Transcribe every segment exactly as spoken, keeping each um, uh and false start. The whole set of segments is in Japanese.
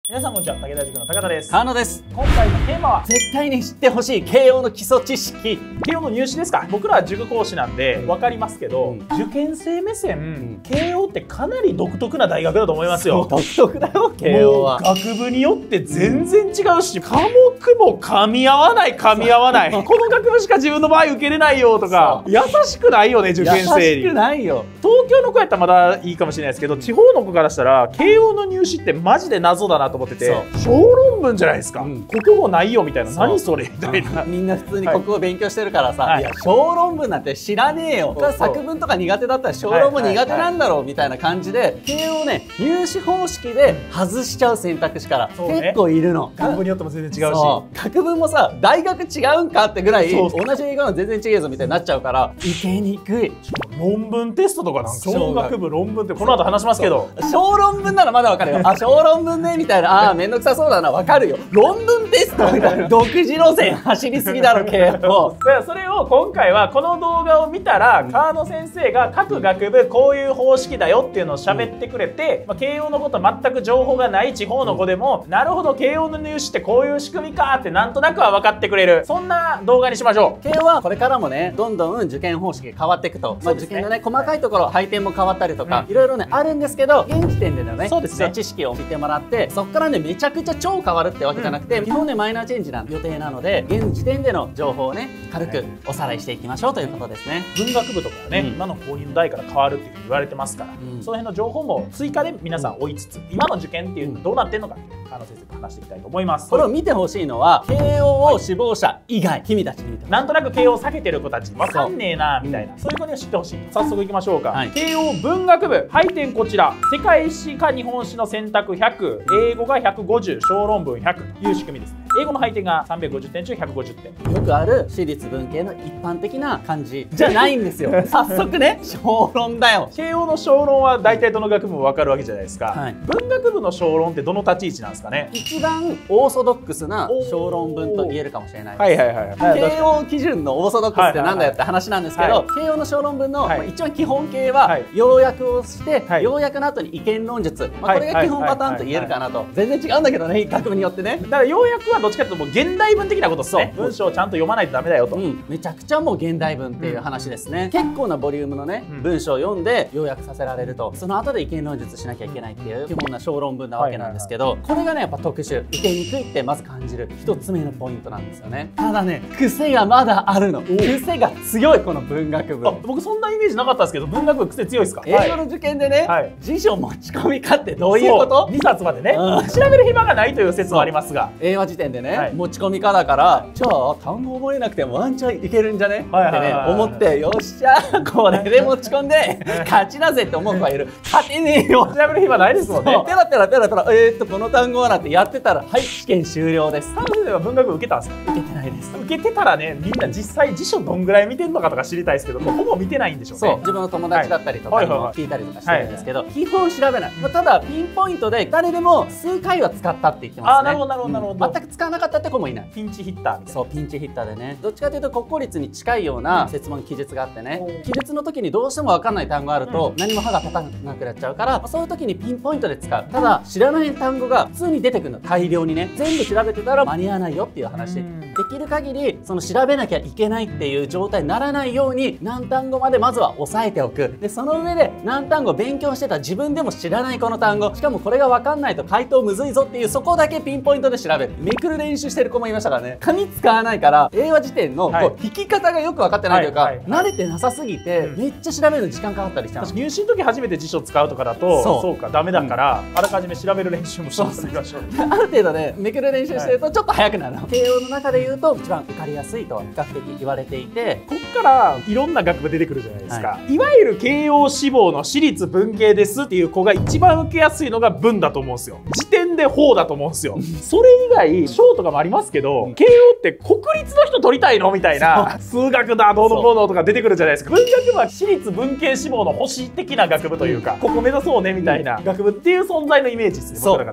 皆さんこんにちは、武田塾の高田です。 川野です。 今回のテーマは絶対に知ってほしい慶応の基礎知識。 慶応の入試ですか。僕らは塾講師なんで分かりますけど、 うん、 受験生目線、 うん、 慶応ってかなり独特な大学だと思いますよ。 独特だよ慶応は。 学部によって全然違うし、科目も噛み合わない噛み合わないこの学部しか自分の場合受けれないよとか、優しくないよね受験生に。 優しくないよ。 東京の子やったらまだいいかもしれないですけど、地方の子からしたら慶応の入試ってマジで謎だなと思ってて、小論文じゃないですか、うん、国語ないよみたいな、何それみたいな。 みんな普通に国語勉強してるからさ、はい、いや小論文なんて知らねえよ、そうそう、作文とか苦手だったら小論文苦手なんだろうみたいな感じで、慶応ね入試方式で外しちゃう選択肢から、ね、結構いるの。 学部によっても全然違うし、 学部もさ大学違うんかってぐらい同じ英語の全然違えぞみたいになっちゃうから受けにくい。 論文テストとかなんか小学部論文ってこの後話しますけど、 小論文ならまだわかるよ。あ、小論文ねみたいな、あーめんどくさそうだな、わかるよ。論文テストみたいな独自路線走りすぎだろ慶応。 だからそれを今回はこの動画を見たら、うん、川野先生が各学部こういう方式だよっていうのを喋ってくれて、うん、まあ、慶応のこと全く情報がない地方の子でも、うん、なるほど慶応の入試ってこういう仕組みかってなんとなくは分かってくれる、そんな動画にしましょう。 慶応はこれからもねどんどん受験方式が変わっていくと、まあ、受験のね細かいところ配点も変わったりとか、うん、いろいろねあるんですけど、現時点でのねそうですね知識を見てもらって、そこからねめちゃくちゃ超変わるってわけじゃなくて、うん、基本ねマイナーチェンジな予定なので、現時点での情報をね軽くおさらいしていきましょうということですね。 文学部とかはね、うん、今の公認の代から変わるっていうふうに言われてますから、うん、その辺の情報も追加で皆さん追いつつ、うん、今の受験っていうのどうなってんのかっていう川野先生と話していきたいと思います。 これを見てほしいのは慶応を志望者以外、君たちに見てほしい。 なんとなく慶応を避けてる子たち分かんねえなみたいな、そういう子には知ってほしい。早速いきましょうか、はい、慶応文学部配点こちら。世界史か日本史の選択ひゃく、英語がひゃくごじゅう、小論文ひゃくという仕組みですね。英語の配点がさんびゃくごじゅってん中ひゃくごじゅってん。 よくある私立文系の一般的な感じじゃないんですよ。早速ね小論だよ。 慶応の小論は大体どの学部も分かるわけじゃないですか、はい、文学部の小論ってどの立ち位置なんですかね。 一番オーソドックスな小論文と言えるかもしれないです。 はいはいはいはい、 慶応基準のオーソドックスってなんだよって話なんですけど、慶応の小論文の、はい、まあ、一番基本形は、はい、要約をして、はい、要約の後に意見論述、まあ、これが基本パターンと言えるかなと。全然違うんだけどね学部によってね。だから要約はどっちかというともう現代文的なことですね。文章をちゃんと読まないとダメだよと、うん、 めちゃくちゃもう現代文っていう話ですね、うん、結構なボリュームのね、うん、文章を読んで要約させられると、その後で意見論述しなきゃいけないっていう基本な小論文なわけなんですけど、これがねやっぱ特殊、受けにくいってまず感じる一つ目のポイントなんですよね。ただね癖がまだあるの。癖が強いこの文学部。 僕そんなイメージなかったんですけど、文学部癖強いですか。 英語の受験でね、はい、辞書持ち込みかってどういうこと。 にさつまでね、うん、調べる暇がないという説はありますが、 英和辞典でね、はい、持ち込みかだから、じゃあ単語覚えなくてもワンチャンいけるんじゃねってね思って、よっしゃこれで持ち込んで勝ちなぜって思う子がいる。勝てねえよ。 調べる暇ないですもんね。 ペラペラペラペラ、えーっとこの単語はなんてやってたら、はい試験終了です。 川野先生は文学部受けたんですか。 受けてないです。 受けてたらね、みんな実際辞書どんぐらい見てんのかとか知りたいですけど、もうほぼ見てないんでしょうね。 そう、自分の友達だったりとかにも聞いたりとかしてるんですけど、基本調べない。まあ、ただピンポイントで誰でも数回は使ったって言ってますね。 あ、なるほどなるほどなるほど。 全く使わなかったって子もいない。 ピンチヒッターみたいな。 そう、ピンチヒッターでね、どっちかというと国公立に近いような設問記述があってね、記述の時にどうしても分かんない単語があると、何も歯が立たなくなっちゃうから、そういう時にピンポイントで使う。ただ知らない単語が普通に出てくるの、大量にね。全部調べてたら間に合わないよっていう話。できる限りその調べなきゃいけないっていう状態にならないように何単語までまずは押さえておく。でその上で何単語勉強してた自分でも知らないこの単語、しかもこれが分かんないと回答むずいぞっていう、そこだけピンポイントで調べる。めくる練習してる子もいましたからね。紙使わないから英和辞典のこう引き方がよく分かってないというか、慣れてなさすぎてめっちゃ調べるの時間かかったりした。 入試の時初めて辞書使うとかだとそうそうかダメだから、あらかじめ調べる練習もしてみましょう。 ある程度ねめくる練習してるとちょっと早くなるの。慶応の中で言うと一番受かりやすいと比較的言われていて、 こっからいろんな学部出てくるじゃないですか、はい、いわゆる慶応志望の私立文系ですっていう子が一番受けやすいのが文だと思うんですよ。時点で法だと思うんですよ。それ以外小とかもありますけど、慶応って国立の人取りたいのみたいな、数学だどうのこうのとか出てくるじゃないですか。文学部は私立文系志望の星的な学部というか、ここ目指そうねみたいな学部っていう存在のイメージですね、僕の中で。私立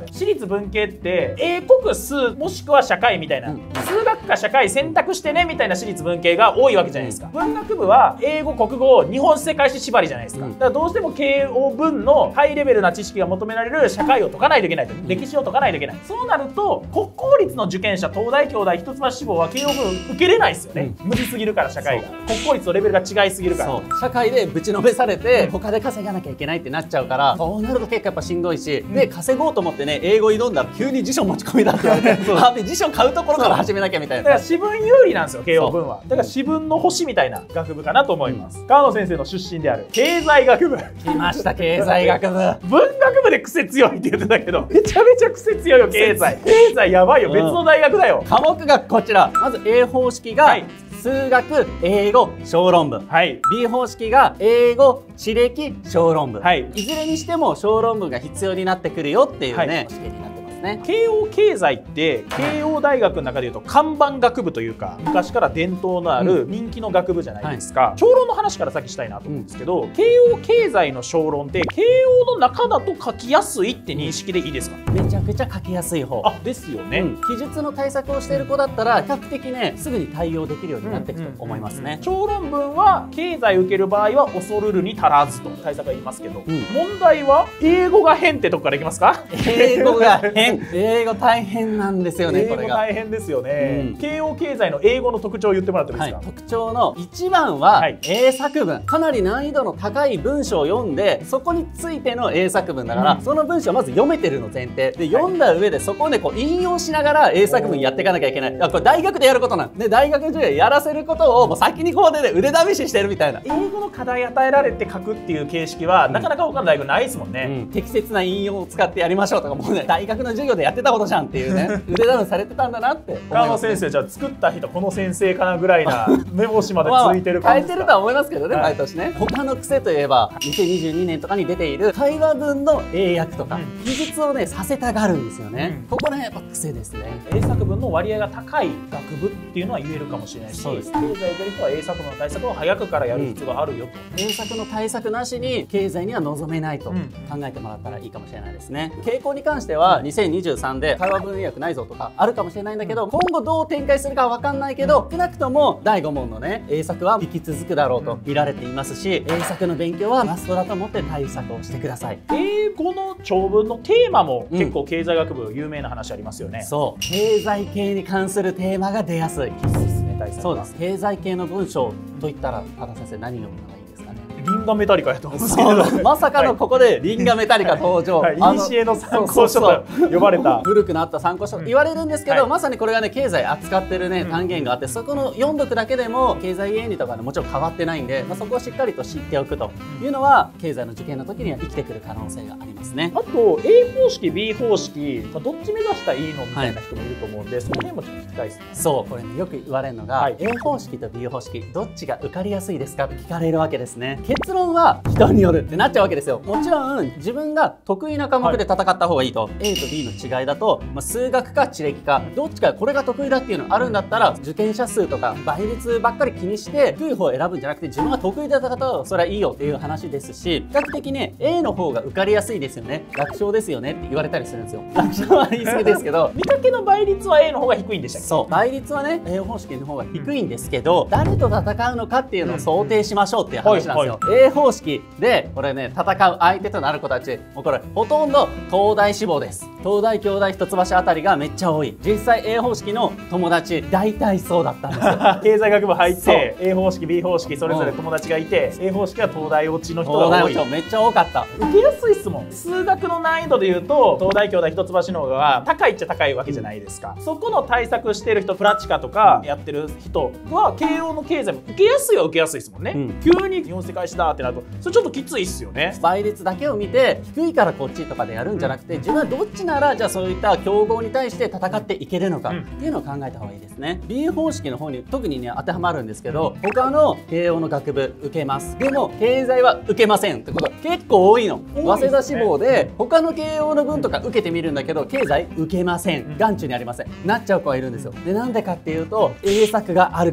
文系って英国数もしくは社会みたいな、うん、数学か社会選択してねみたいな私立文系が多いわけじゃないですか。文学部は英語、国語、日本史、世界史縛りじゃないですか。だからどうしても慶応文のハイレベルな知識が求められる社会を解かないといけないと、歴史を解かないといけない。そうなると国公立の受験者、東大、京大、一橋志望は慶応文受けれないですよね、うん、無理すぎるから。社会が国公立とレベルが違いすぎるから。 そう社会でぶちのめされて他で稼がなきゃいけないってなっちゃうから、そうなると結構やっぱしんどいし、うん、で稼ごうと思ってね英語挑んだら急に辞書持ち込みだって言われてあで辞書買うところから始めなきゃみたいな。 だから私文有利なんですよ慶応文は。だから私文の星みたいな学部かなと思います、うん、川野先生の出身である経済学部来ました。経済学部文学部で癖強いって言ってたけどめちゃめちゃ癖強いよ経済。経済やばいよ、別の大学だよ。 科目がこちら。まず A 方式が、はい、数学、英語、小論文、はい、B 方式が英語、地歴、小論文、はい、いずれにしても小論文が必要になってくるよっていうね、はい、試験になってますね。 慶応経済って慶応大学の中でいうと看板学部というか昔から伝統のある人気の学部じゃないですか、うんはい、小論の話から先したいなと思うんですけど、うん、慶応経済の小論って慶応の中だと書きやすいって認識でいいですか？ めちゃくちゃ書きやすい方。 あですよね、うん、 記述の対策をしている子だったら比較的ねすぐに対応できるようになっていくと思いますね。 小論文は経済受ける場合は恐るるに足らずと対策は言いますけど、うん、問題は英語が変ってとこからいきますか？ 英語が変英語大変なんですよね。これが英語大変ですよね、うん、慶応経済の英語の特徴を言ってもらってもいいですか？ はい、特徴のいちばんは、はい、英作文。かなり難易度の高い文章を読んでそこについての英作文だから、うん、その文章をまず読めてるの前提で、読んだ上でそこをねこう引用しながら英作文やっていかなきゃいけない。あこれ大学でやることなんで、大学授業やらせることをもう先にこうで、ね、腕試ししてるみたいな。 英語の課題与えられて書くっていう形式は、うん、なかなか他の大学ないですもんね、 うん、適切な引用を使ってやりましょうとかもうね大学の授業でやってたことじゃんっていうね腕試しされてたんだなって思います、ね、 川野先生じゃあ作った人この先生かなぐらいな目星までついてる感じですか？変えてるとは思いますけどね、はい、毎年ね。他の癖といえばにせんにじゅうにねんとかに出ている会話文の英訳とか、うん、記述をねさせたがるんですよね、うん、ここねやっぱ癖ですね。 英作文の割合が高い学部っていうのは言えるかもしれないし、そうです、経済を受ける人は英作文の対策を早くからやる必要があるよと、 うん、英作の対策なしに経済には望めないと考えてもらったらいいかもしれないですね。傾向に関してはにせんにじゅうさんで会話文英訳ないぞとかあるかもしれないんだけど、うん、今後どう展開するかは分かんないけど、少なくともだいご問のね英作は引き続くだろうと見られていますし、英作の勉強はマストだと思って対策をしてください。 英語の長文のテーマも結構経済学部有名な話ありますよね、 うん、そう経済系に関するテーマが出やすい。 必須ですね、対策は。 そうです。経済系の文章といったら多田先生何を読むのがいいですかね？ リンガメタリカやと思うんですけどまさかのここでリンガメタリカ登場、 はいはい、いにしえの参考書と呼ばれた古くなった参考書と言われるんですけど、うん、まさにこれがね経済扱ってるね単元があって、そこの読んどくだけでも経済原理とかねもちろん変わってないんで、まあ、そこをしっかりと知っておくというのは経済の受験の時には生きてくる可能性がありますね。 あと A 方式 B 方式どっち目指したらいいのみたいな人もいると思うんで、はい、その辺もちょっと聞きたいですね。 そうこれねよく言われるのが、はい、A 方式と B 方式どっちが受かりやすいですかって聞かれるわけですね。結論は人によるってなっちゃうわけですよ。もちろん自分が得意な科目で戦った方がいいと、はい、A と B の違いだと、まあ、数学か地歴かどっちかこれが得意だっていうのあるんだったら、受験者数とか倍率ばっかり気にして低い方を選ぶんじゃなくて、自分が得意だった方はそれはいいよっていう話ですし、比較的ね A の方が受かりやすいですよね、楽勝ですよねって言われたりするんですよ。楽勝は言い過ぎですけど見かけの倍率は A の方が低いんでしたっけ？ そう倍率はね A 方式の方が低いんですけど、うん、誰と戦うのかっていうのを想定しましょうっていう話なんですよ。A 方式でこれね戦う相手となる子たち、もうこれほとんど東大志望です。東大京大一橋あたりがめっちゃ多い。実際 A 方式の友達大体そうだったんですよ経済学部入って A 方式 B 方式それぞれ友達がいて、うん、A 方式は東大落ちの人が多い。 東大落ちめっちゃ多かった。 受けやすいっすもん。数学の難易度でいうと東大京大一橋の方が高いっちゃ高いわけじゃないですか、うん、そこの対策してる人、プラチカとかやってる人は慶応の経済も受けやすいは受けやすいですもんね、うん、急に日本世界史だってなるとそれちょっときついっすよね。 倍率だけを見て低いからこっちとかでやるんじゃなくて、自分はどっちならじゃあそういった競合に対して戦っていけるのかっていうのを考えた方がいいですね。 B 方式の方に特にね当てはまるんですけど、他の慶応の学部受けます、でも経済は受けませんってこと結構多いの。早稲田志望で他の慶応の分とか受けてみるんだけど経済受けません、眼中にありませんなっちゃう子がいるんですよ。でなんでかっていうと英作があるから。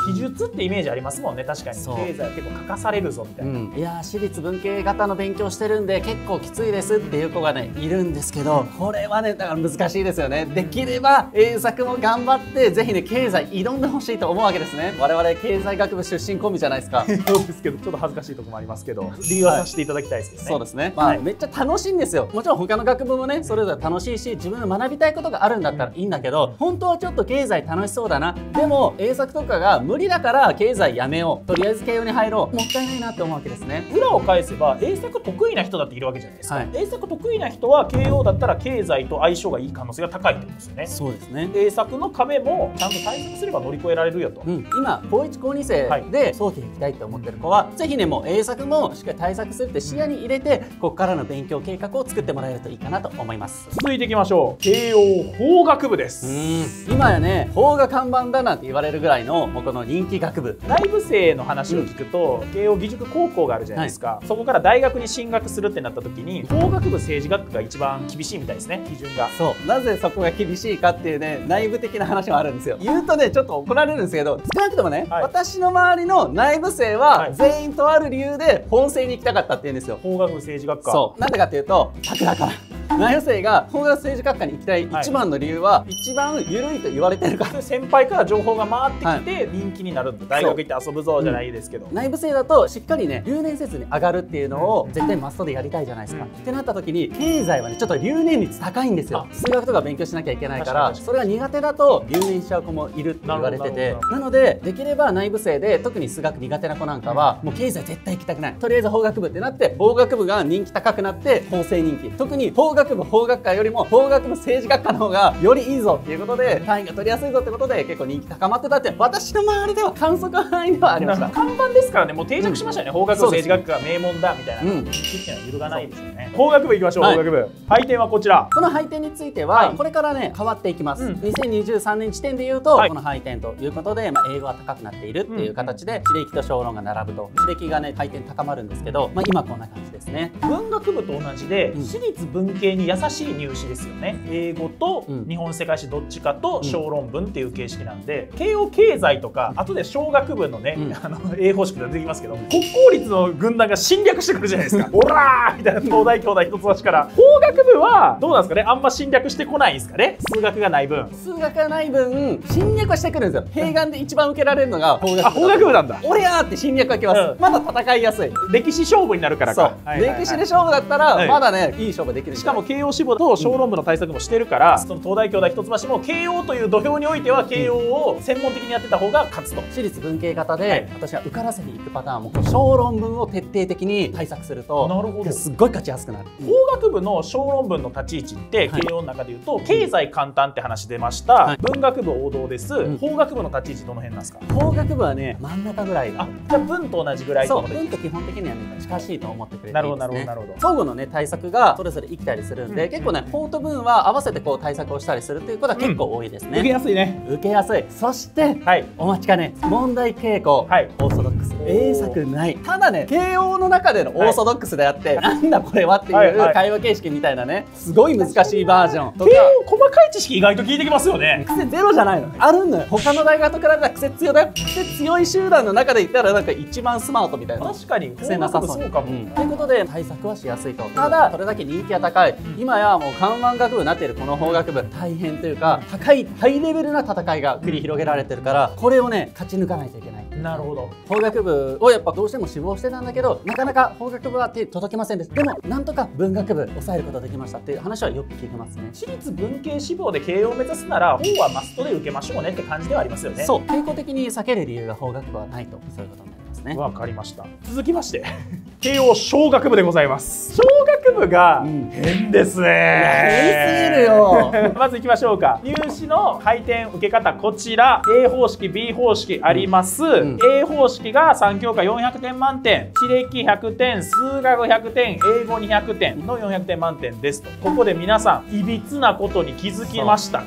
記述ってイメージありますもんね。確かに経済は結構書かされるぞみたいな、うん、 いやー私立文系型の勉強してるんで結構きついですっていう子がねいるんですけど、これはねだから難しいですよね。できれば英作も頑張ってぜひね経済挑んでほしいと思うわけですね。我々経済学部出身コンビじゃないですか。 そうですけどちょっと恥ずかしいところもありますけど、理由はさせていただきたいですけどね。 そうですね、まあ、はい、めっちゃ楽しいんですよ。もちろん他の学部もねそれぞれ楽しいし自分の学びたいことがあるんだったらいいんだけど、本当はちょっと経済楽しそうだな、でも英作とかが無理だから経済やめよう、とりあえず慶応に入ろう、もったいないなって思うわけですね。 裏を返せば英作得意な人だっているわけじゃないですか、はい、英作得意な人は慶応だったら経済と相性がいい可能性が高いってことですよね。 そうですね。 英作の壁もちゃんと対策すれば乗り越えられるよと、うん、 今高いち高に生で早期に行きたいって思ってる子は、ぜひねもう英作もしっかり対策するって視野に入れて、ここからの勉強計画を作ってもらえるといいかなと思います。 続いていきましょう。慶応法学部です。 うん、今やね法が看板だなんて言われるぐらいのもうこの人気学部。 内部生の話を聞くと、うん、慶応義塾高校があるじゃないですか、はい、そこから大学に進学するってなった時に法学部政治学科が一番厳しいみたいですね、基準が。 そうなぜそこが厳しいかっていうね内部的な話もあるんですよ。言うとねちょっと怒られるんですけど、少なくともね、はい、私の周りの内部生は全員とある理由で本生に行きたかったって言うんですよ。 法学部政治学科。 そうなんでかっていうと楽だから。内部生が法学政治学科に行きたい一番の理由は、はい、一番緩いと言われてるから。 先輩から情報が回ってきて人気になるんで、はい、大学行って遊ぶぞじゃないですけど、 うん、内部生だとしっかりね留年せずに上がるっていうのを絶対マストでやりたいじゃないですか、うん、ってなった時に経済はねちょっと留年率高いんですよ。数学とか勉強しなきゃいけないから、それが苦手だと留年しちゃう子もいるって言われてて、なのでできれば内部生で特に数学苦手な子なんかはもう経済絶対行きたくない、とりあえず法学部ってなって法学部が人気高くなって法政人気、特に法学部法学科よりも法学部政治学科の方がよりいいぞっていうことで単位が取りやすいぞってことで結構人気高まってたって私の周りでは観測範囲ではありました。 看板ですからね、もう定着しましたよね、うん、法学部政治学科が名門だみたいな、うん、っていうのは揺るがないですよね。法学部いきましょう、はい、法学部配点はこちら。 この配点については、はい、これからね変わっていきます、うん、にせんにじゅうさんねん時点でいうと、はい、この配点ということで、まあ、英語は高くなっているっていう形で、うん、知歴と小論が並ぶと知歴がね配点高まるんですけど、まあ、今こんな感じですね。 文学部と同じで、うん、私立文系に優しい入試ですよね。英語と日本世界史どっちかと小論文っていう形式なんで、うん、慶応経済とか後で小学部のね、うん、あの英方式で出てきますけど、国公立の軍団が侵略してくるじゃないですか。オラーみたいな東大兄弟一つ星から。法学部はどうなんですかね、あんま侵略してこないんですかね。数学がない分数学がない分侵略はしてくるんですよ。併願で一番受けられるのが法学部。 あ、法学部なんだ。 俺やーって侵略が来ます、うん、まだ戦いやすい。 歴史勝負になるからか。 そう、はいはいはい、歴史で勝負だったらまだね、はい、いい勝負できる。 しかも慶応志望と小論文の対策もしてるから、うん、その東大兄弟一橋も慶応という土俵においては慶応を専門的にやってた方が勝つと。 私立文系型で、はい、私は受からせに行くパターンも小論文を徹底的に対策すると、なるほど、すっごい勝ちやすくなる。 法学部の小論文の立ち位置って、はい、慶応の中でいうと経済簡単って話出ました、はい、文学部王道です、うん、法学部の立ち位置どの辺なんですか。 法学部はね真ん中ぐらい。 あ、じゃあ文と同じぐらい。 そう、文と基本的にはね近しいと思ってくれていいですね。 なるほどなるほどなるほど。 相互のね対策がそれぞれ生きたりするんで、うん、結構ね法と文は合わせてこう対策をしたりするっていうことは結構多いですね、うん、 受けやすいね。 受けやすい。そして、はい、お待ちかね問題傾向、はい、オーソドックス、英作ない。ただね慶応の中でのオーソドックスであって、はい、なんだこれはっていう会話形式みたいなねすごい難しいバージョンとか。 慶応細かい知識意外と聞いてきますよね。 癖ゼロじゃないの、あるのよ。他の大学と比べたら癖強だよ。癖強い集団の中で言ったらなんか一番スマートみたいな。 確かに癖なさそう。 そうかも、うん、 ということで対策はしやすいと。ただそれだけ人気が高い、うん、今やもう看板学部になっているこの法学部大変というか、高いハイレベルな戦いが繰り広げられてるから、これをね勝ち抜かないといけない。 なるほど。 法学部をやっぱどうしても志望してたんだけど、なかなか法学部は手届きませんでした。でもなんとか文学部抑えることができましたっていう話はよく聞いてますね。 私立文系志望で慶応を目指すなら法はマストで受けましょうねって感じではありますよね。 そう、傾向的に避ける理由が法学部はないと、そういうことになりますね。 わかりました。続きまして慶応商学部でございます。商学部が変ですね。 変すぎるよまずいきましょうか。入試の配点受け方こちら A 方式 B 方式あります、うん、A 方式がさん教科よんひゃくてん満点、知歴ひゃくてん、数学ひゃくてん、英語にひゃくてんのよんひゃくてん満点ですと。ここで皆さんいびつなことに気づきましたかと。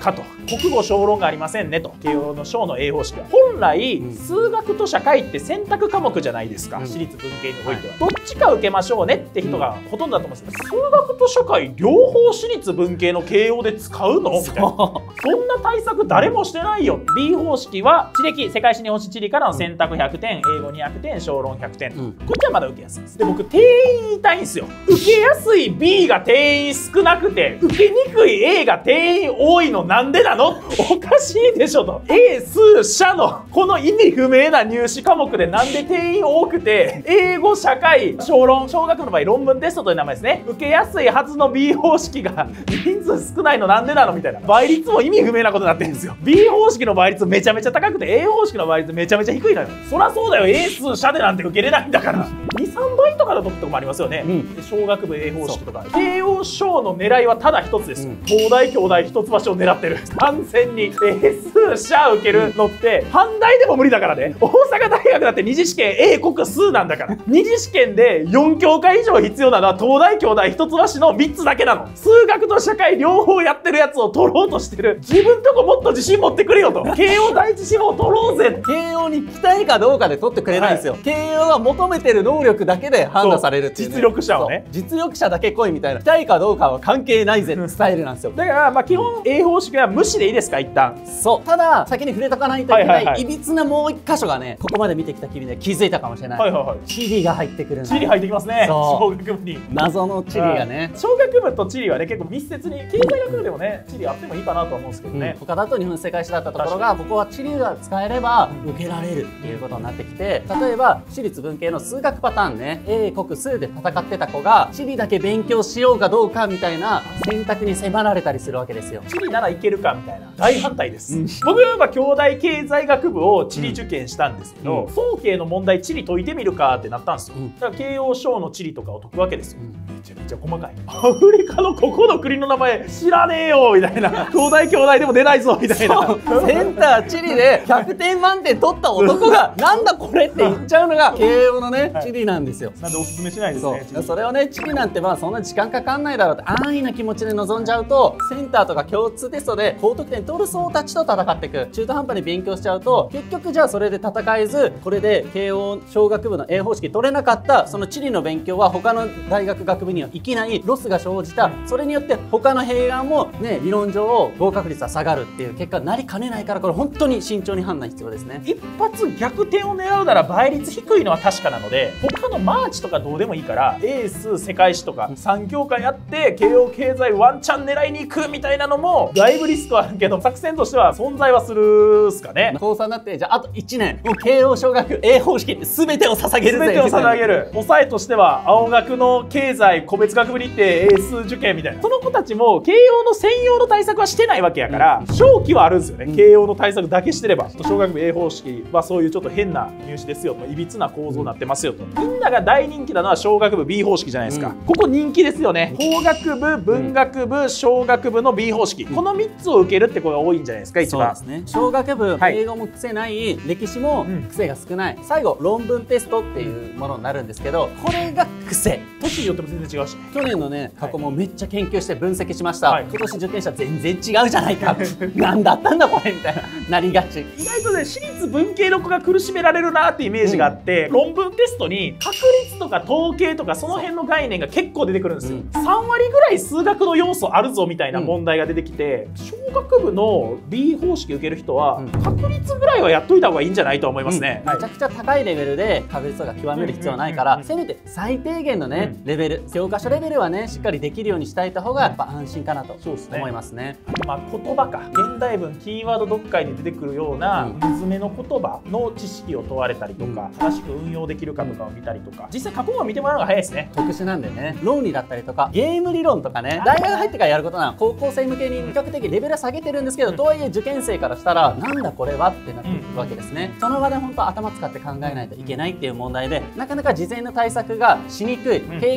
国語小論がありませんねと。慶応の小の英方式は本来、うん、数学と社会って選択科目じゃないですか、うん、私立文系においては、はい、どっちか受けましょうねって人がほとんどだと思うんですけど、数学と社会両方私立文系の慶応で使うのみたいな、そんな対策誰もしてないよ。 B 方式は地歴、世界史、日本史、地理からの選択ひゃくてん、英語にひゃくてん、小論ひゃくてん、うん、こっちはまだ受けやすいです。で僕定員言いたいんですよ。受けやすい B が定員少なくて受けにくい A が定員多いのなんでなの？おかしいでしょと。英数社のこの意味不明な入試科目でなんで定員多くて英語、社会、小論、小学部の場合論文テストという名前ですね、受けやすいはずの B 方式が人数少ないのなんでなのみたいな、倍率も意味不明なことになってるんですよ。 B 方式の倍率めちゃめちゃ高くて A 方式の倍率めちゃめちゃ低いのよ。そりゃそうだよ、英数社でなんて受けれないんだから。にさんばいとかのとこもありますよね、うん、小学部英方式とか。慶応小の狙いはただ一つですよ、うん、東大京大一橋を狙ってる。完全に英数社受けるのって阪大でも無理だからね。大阪大学だって二次試験英国数なんだから。二次試験でよん教科以上必要なのは東大京大一橋のみっつだけなの。数学と社会両方やってるやつを取ろうとしてる自分とこもっと自信持ってくれよと。慶応第一志望取ろうぜ。 慶応に来たいかどうかで取ってくれないんですよ、はい、慶応は求めてる能力だけで判断されるっていう、ね、 実力者をね、 実力者だけ来いみたいな、来たいかどうかは関係ないぜってスタイルなんですよ。 だからまあ基本英方式は無視でいいですか一旦。 そう、ただ先に触れとかないといけないいびつなもう一箇所がね、ここまで見てきた君で気づいたかもしれない。はいはいはい、地理が入ってくるんだ。 地理入ってきますね、小学部に。 謎の地理がね、 小学部と地理はね結構密接に、経済学部でもね地理あってもいいかなと思うんですけどね、 うん、他だと日本世界史だったところが、ここは地理が使えれば受けられるっていうことになってきて、例えば私立文系の数学パターンね、英国数で戦ってた子が地理だけ勉強しようかどうかみたいな選択に迫られたりするわけですよ。 地理ならいけるかみたいな、大反対です、うん、僕は京大経済学部を地理受験したんですけど、うん、早慶の問題地理解いてみるかってなったんですよ、うん、だから慶応小の地理とかを解くわけですよ、うん、めちゃめちゃ細かい。アフリカのここの国の名前知らねえよみたいな、東大京大でも出ないぞみたいな。 センター地理でひゃくてん満点取った男がなんだこれって言っちゃうのが慶応のね、はい、地理なんですよ。 なんでおすすめしないですね。 そ, それをね、地理なんてまあそんな時間かかんないだろうって安易な気持ちで臨んじゃうと、センターとか共通テストで高得点取る層たちと戦っていく。中途半端に勉強しちゃうと結局じゃあそれで戦えず、これで慶応小学部の英方式取れなかったその地理の勉強は他の大学学部には生きないロスが生じた。それによって他の併願もね、理論上合格率は下がるっていう結果になりかねないから、これ本当に慎重に判断必要ですね。 一発逆転を狙うなら倍率低いのは確かなので、他のマーチとかどうでもいいから英数世界史とかさん教科やって慶応経済ワンチャン狙いに行くみたいなのもだいぶリスクはあるけど、作戦としては存在はするっすかね。 高さんになって、じゃああといちねんもう慶応小学英方式に全てを捧げるぜ。 全てを捧げる。抑えとしては青学の経済個別学部に行って英数受験みたいな。その子たちも慶応の専用の対策はしてないわけやから、うん、正気はあるんですよね、うん、慶応の対策だけしてれば。小学部英方式はそういうちょっと変な入試ですよと、いびつな構造になってますよと。みんなが大人気なのは小学部 B 方式じゃないですか、うん、ここ人気ですよね。法学部、文学部、小学部の B 方式、うん、このみっつを受けるって子が多いんじゃないですか、一番。 そうですね。小学部、はい、英語も癖ない、歴史も癖が少ない、うん、最後論文テストっていうものになるんですけど、これが癖。 年によっても全然違うし、 去年のね過去もめっちゃ研究して分析しました、はい、今年受験者全然違うじゃないか何だったんだこれみたいななりがち。 意外とね、私立文系の子が苦しめられるなってイメージがあって、うん、論文テストに確率とか統計とかその辺の概念が結構出てくるんですよ、うん、さんわりぐらい数学の要素あるぞみたいな問題が出てきて、うん、小学部の B 方式受ける人は確率ぐらいはやっといた方がいいんじゃないと思いますね、 うん、めちゃくちゃ高いレベルで確率とか極める必要はないから、せめて最低限のね、うん、レベル、教科書レベルはねしっかりできるようにしたいた方がやっぱ安心かなと思いますね。 まあ、言葉か現代文キーワード読解に出てくるような水めの言葉の知識を問われたりとか、正しく運用できるかとかを見たりとか、実際過去問を見てもらうのが早いですね。 特殊なんでね、論理だったりとかゲーム理論とかね、大学入ってからやることなの。高校生向けに比較的レベルは下げてるんですけど、とはいえ受験生からしたらなんだこれはってなっていくわけですね。その場で本当頭使って考えないといけないっていう問題で、なかなか事前の対策がしにくい、傾向が読み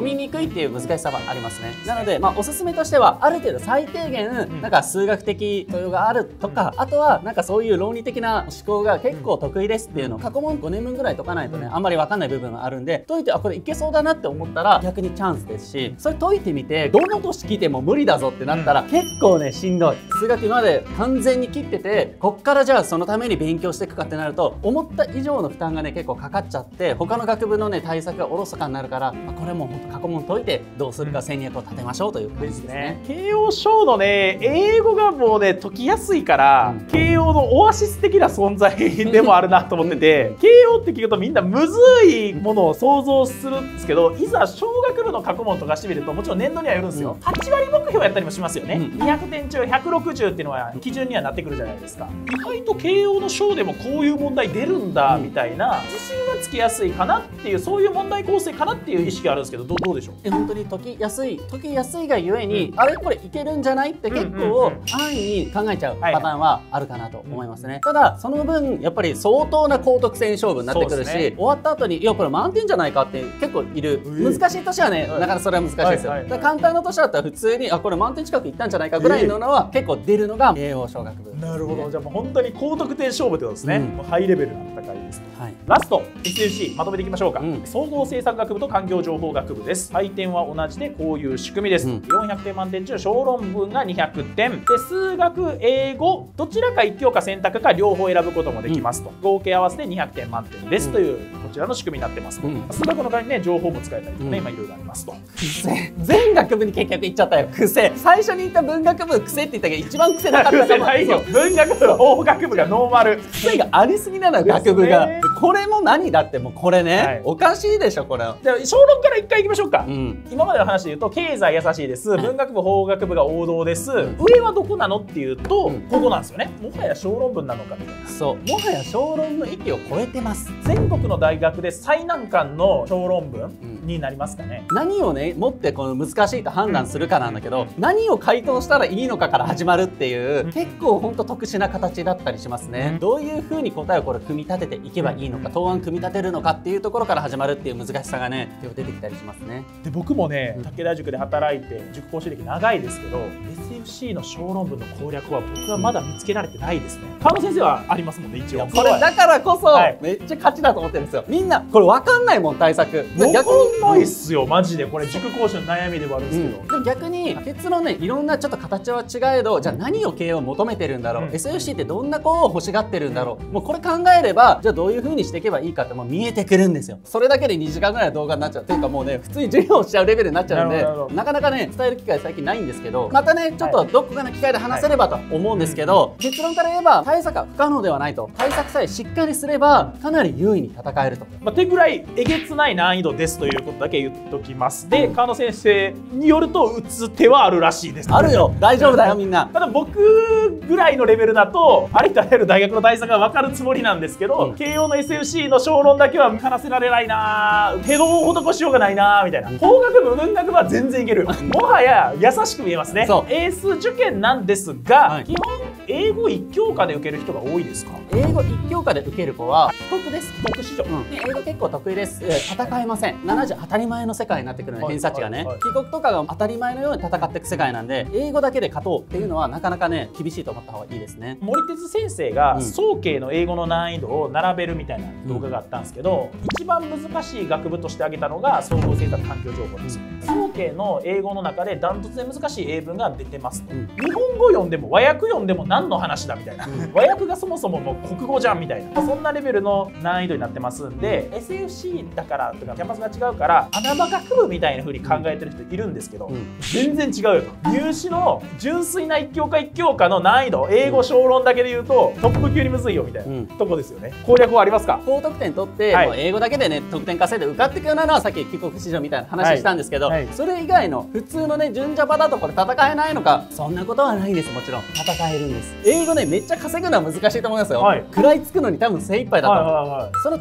みにくいっていう難しさはありますね。なので、まあ、おすすめとしてはある程度最低限、うん、なんか数学的素養があるとか、うん、あとはなんかそういう論理的な思考が結構得意ですっていうのを過去問ごねんぶんぐらい解かないとね、うん、あんまり分かんない部分があるんで、解いてあこれいけそうだなって思ったら逆にチャンスですし、それ解いてみてどの年来ても無理だぞってなったら、うん、結構ねしんどい。数学今まで完全に切ってて、こっからじゃあそのために勉強していくかってなると思った以上の負担がね結構かかっちゃって、他の学部のね対策がおろそかになるから、まあ、これもうほんと過去問解いてどうするか戦略を立てましょうという感じですね。 慶応小のね英語がもうね解きやすいから、うん、慶応のオアシス的な存在でもあるなと思ってて、慶応って聞くとみんなむずいものを想像するんですけど、いざ小学部の過去問とかしてみるともちろん年度にはよるんですよ、うん、はちわり目標やったりもしますよね、うん、にひゃくてん中ひゃくろくじゅうっていうのは基準にはなってくるじゃないですか。意外と慶応の小でもこういう問題出るんだみたいな自信がつきやすいかなっていう、そういう問題構成かなっていう意識があるんですけど、どうどうでしょう。 え本当に解きやすい解きやすいがゆえに、うん、あれこれいけるんじゃないって結構安易に考えちゃうパターンはあるかなと思いますね。ただその分やっぱり相当な高得点勝負になってくるし、ね、終わった後にいやこれ満点じゃないかって結構いる。難しい年はね、はい、なかなかそれは難しいですよ。だから簡単な年だったら普通にあこれ満点近くいったんじゃないかぐらいののは結構出るのが慶応小学部。 なるほど、じゃあもう本当に高得点勝負ってことですね、うん、もうハイレベルな戦いです。 はい、 ラスト エスエフシー まとめていきましょうか、うん、総合政策学部と環境情報学部です。採点は同じでこういう仕組みです、うん、よんひゃくてん満点中小論文がにひゃくてんで、数学英語どちらかいち教科選択か両方選ぶこともできますと、うん、合計合わせてにひゃくてん満点ですという、こちらの仕組みになってますと、うん、数学の代わりにね情報も使えたりとかね、うん、今いろいろありますと。 全学部に結局言っちゃったよ。癖。最初に言った文学部癖って言ったけど一番癖なかったかも。 文学部法学部がノーマル。 癖がありすぎなのよ学部が。これも何だってもうこれね、はい、おかしいでしょこれ。 じゃあ小論から一回いきましょうか、うん、今までの話で言うと経済優しいです、文学部法学部が王道です、うん、上はどこなのっていうと、うん、ここなんですよね。もはや小論文なのかみたいな。 そうもはや小論の域を超えてます。 全国の大学で最難関の小論文、うんになりますかね。 何をね持ってこの難しいと判断するかなんだけど、うん、何を回答したらいいのかから始まるっていう、うん、結構ほんと特殊な形だったりしますね、うん、どういうふうに答えをこれ組み立てていけばいいのか、答案組み立てるのかっていうところから始まるっていう難しさがね出てきたりしますね。 で僕もね武田塾で働いて塾講師歴長いですけど エスエフシー の小論文の攻略は僕はまだ見つけられてないですね。川野先生はありますもんね一応。 これだからこそ、はい、めっちゃ勝ちだと思ってるんですよ。みんなこれ分かんないもん対策。 逆にないっすよマジで。これ塾講師の悩みではあるんですけど、 うん、で逆に結論ねいろんなちょっと形は違えど、じゃあ何を慶応求めてるんだろう、うん、エスエフシー ってどんな子を欲しがってるんだろう、もうこれ考えればじゃあどういう風にしていけばいいかってもう見えてくるんですよ。それだけでにじかんぐらいの動画になっちゃうっていうか、もうね普通に授業しちゃうレベルになっちゃうんで、なかなかね伝える機会最近ないんですけど、またねちょっとどこかの機会で話せればと思うんですけど、結論から言えば対策は不可能ではないと。対策さえしっかりすればかなり優位に戦えると。 まあ、手ぐらいえげつない難易度ですということだけ言っときます。で川野先生によると打つ手はあるらしいです。 あるよ大丈夫だよみんな。 ただ僕ぐらいのレベルだとありとあらゆる大学の対策が分かるつもりなんですけど、うん、慶応の エスエフシー の小論だけは話せられないな、手の施しようがないなみたいな。法学部文学部は全然いける。もはや優しく見えますね。エース受験なんですが、はい、基本英語いち教科で受ける人が多いですか。 英語いち教科で受ける子は帰国です。 帰国子女、うん、 で英語結構得意です。戦えません。ななじゅう当たり前の世界になってくるので偏差値がね、帰国とかが当たり前のように戦っていく世界なんで、英語だけで勝とうっていうのはなかなかね厳しいと思った方がいいですね。 森哲先生が早慶の英語の難易度を並べるみたいな動画があったんですけど、うん、一番難しい学部として挙げたのが総合政策環境情報ですよ。早慶の英語の中でダントツで難しい英文が出てますと、うん、日本語読んでも和訳読んでも何の話だみたいな、うん、和訳がそもそももう国語じゃんみたいな、そんなレベルの難易度になってますんで、 エスエフシー だからとかキャンパスが違うから穴場学部みたいな風に考えてる人いるんですけど、うん、全然違うよと。入試の純粋ないち教科いち教科の難易度、英語小論だけで言うとトップ級にむずいよみたいな、うん、とこですよね。攻略はありますか。 高得点取って、はい、もう英語だけでね得点稼いで受かっていくようなのはさっき帰国子女みたいな話したんですけど、はいはい、それ以外の普通のね純ジャパだとこれ戦えないのか、そんなことはないんです。もちろん戦えるんです。英語ねめっちゃ稼ぐのは難しいと思いますよ、はい、食らいつくのに多分精一杯だと思う。その対策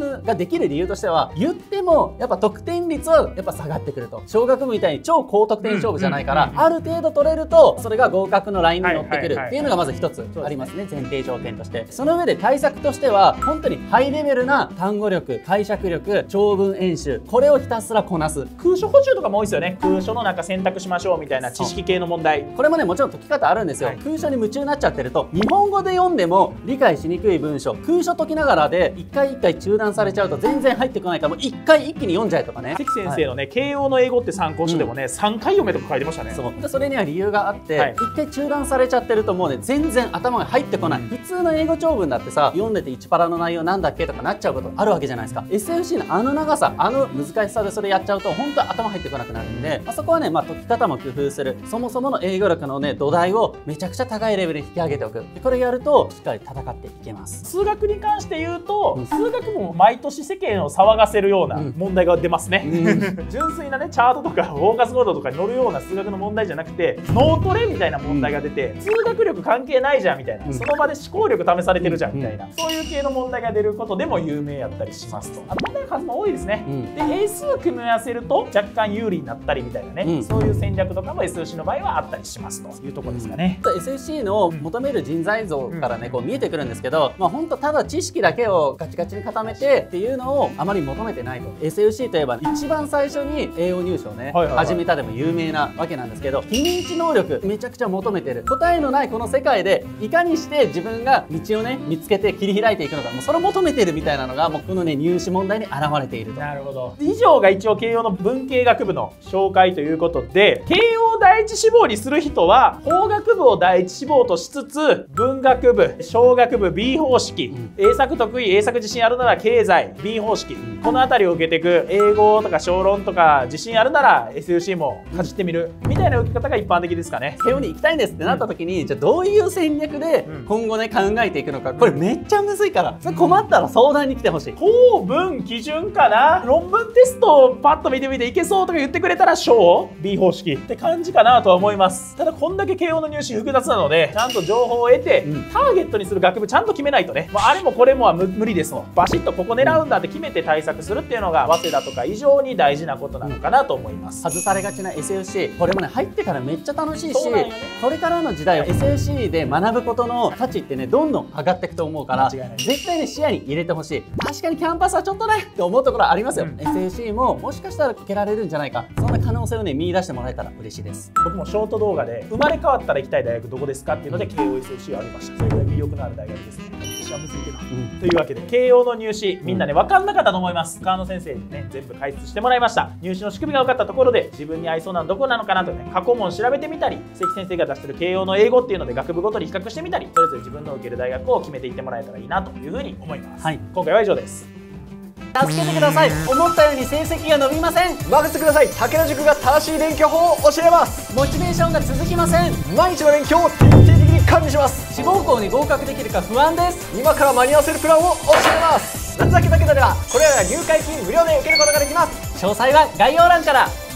ムができる理由としては、言ってもやっぱ得点率はやっぱ下がってくると。小学部みたいに超高得点勝負じゃないから、ある程度取れるとそれが合格のラインに乗ってくるっていうのがまず一つありますね、前提条件として。その上で対策としては本当にハイレベルな単語力、解釈力、長文演習、これをひたすらこなす。 空所補習とかも多いですよね。空所のなんか選択しましょうみたいな知識系の問題。 これもねもちろん解き方あるんですよ、はい、空所に夢中になっちゃってると日本語で読んでも理解しにくい文章、空所解きながらで一回一回中断されちゃうと全然入ってこないから、もう一回一気に読んじゃえとかね。 関先生のね、はい、慶応の英語って参考書でもね、うん、さんかい読めとか書いてましたね。 そうでそれには理由があって、はい、一回中断されちゃってるともうね全然頭が入ってこない、うん、普通の英語長文だってさ読んでていちパラの内容なんだっけとかなっちゃうことあるわけじゃないですか。 エスエフシー のあの長さ、あの難しさでそれやっちゃうと本当は頭入ってこなくなるんで、まあ、そこはね、まあ、解き方も工夫する、そもそもの英語力のね土台をめちゃくちゃ高いレベルに引き上げておく。でこれやるとしっかり戦っていけます。 数学に関して言うと、うん、数学も毎年世間を騒がせるような問題が出ますね、うん、純粋なねチャートとかフォーカスボードとかに載るような数学の問題じゃなくて、脳トレみたいな問題が出て、うん、数学力関係ないじゃんみたいな、うん、その場で思考力試されてるじゃんみたいな、うん、そういう系の問題が出ることでも有名やったりしますと。あと問題の数も多いですね、うん、で英数組み合わせると若干有利になったりみたいなね、うん、そういう戦略とかも エスエフシー の場合はあったりしますというところですかね。 うん、エスエフシー の求める人材像からねこう見えてくるんですけど、まあ本当ただ知識だけをガチガチに固めてっていうのをあまり求めてないと。 エスエフシー といえば一番最初に栄養入試をね始めたでも有名なわけなんですけど、非認知能力めちゃくちゃ求めてる。答えのないこの世界でいかにして自分が道をね見つけて切り開いていくのか、もうそれを求めてるみたいなのがもうこのね入試問題に現れていると。 なるほど。以上が一応慶応の文系学部の紹介ということで、慶応第一志望にする人は法学部を第一志望としつつ文学部、小学部 ビー 方式、うん、英作得意、英作自信あるなら経済 ビー 方式、うん、この辺りを受けていく。英語とか小論とか自信あるなら エスエフシー もかじってみるみたいな受け方が一般的ですかね。 慶応に行きたいんですってなった時に、うん、じゃあどういう戦略で今後ね考えていくのか、これめっちゃむずいから、それ困ったら相談に来てほしい。 法文基準かな、論文テストをパッと見てみていけそうとか言ってくれたら小 ビー 方式って感じかなとは思います。ただこんだけ慶応の入試複雑なので、ちゃんと情報を得て、うん、ターゲットにする学部ちゃんと決めないとね、まあ、あれもこれもは無理ですもん。バシッとここ狙うんだって決めて対策するっていうのが早稲田とか以上に大事なことなのかなと思います。 外されがちな エスエフシー、これもね入ってからめっちゃ楽しいし、ね、これからの時代は エスエフシー で学ぶことの価値ってねどんどん上がっていくと思うから、絶対ね視野に入れてほしい。確かにキャンパスはちょっとねって思うところありますよ、うん、エスエフシー ももしかしたら受けられるんじゃないか、そんな可能性をね見出してもらえたら嬉しいです。 僕もショート動画で生まれ変わったら行きたい大学どこですかっていうので慶応 エスエフシー をあげました。それぐらい魅力のある大学ですね。私はむずいけど、うん、というわけで慶応の入試みんなね分かんなかったと思います。川野先生にね全部解説してもらいました。入試の仕組みが分かったところで自分に合いそうなのどこなのかなとね過去問調べてみたり、関先生が出してる慶応の英語っていうので学部ごとに比較してみたり、それぞれ自分の受ける大学を決めていってもらえたらいいなというふうに思います、はい、今回は以上です。 助けてください。思ったように成績が伸びません。 任せてください。武田塾が正しい勉強法を教えます。 モチベーションが続きません。 毎日の勉強を徹底的に管理します。 志望校に合格できるか不安です。 今から間に合わせるプランを教えます。夏だけだけではこれらが入会金無料で受けることができます。 詳細は概要欄から。